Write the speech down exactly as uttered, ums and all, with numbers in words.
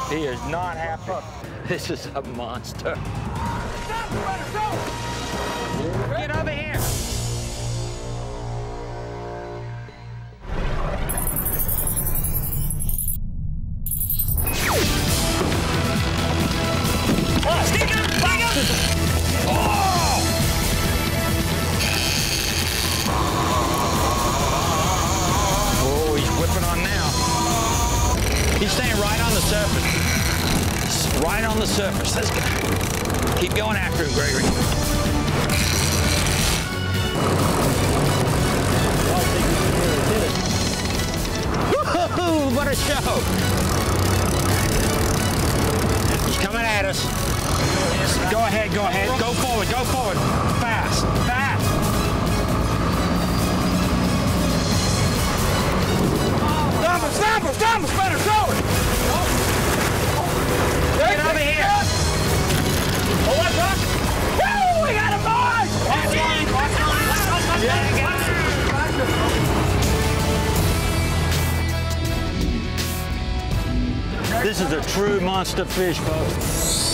He is not happy. This is a monster. Get over here. Stick him! Stick him! Oh! Oh, he's whipping on now. He's staying right on the surface. Right on the surface. Let's go. Keep going after him, Gregory. Woohoo! What a show! He's coming at us. Go ahead, go ahead. Go forward, go forward. Fast, fast. Stop him, stop him, stop him, better throw it. Get over here. Oh, what's up? Woo! We got a boy! Watch line, watch line, watch line. Yeah, got it. This is a true monster fish, folks.